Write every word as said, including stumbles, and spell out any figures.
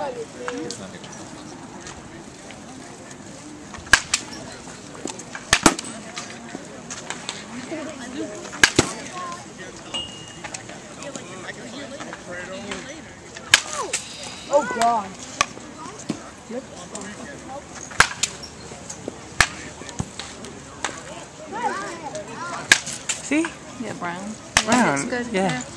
Oh God. See? Yeah, brown. Brown. It's good. Yeah. Yeah.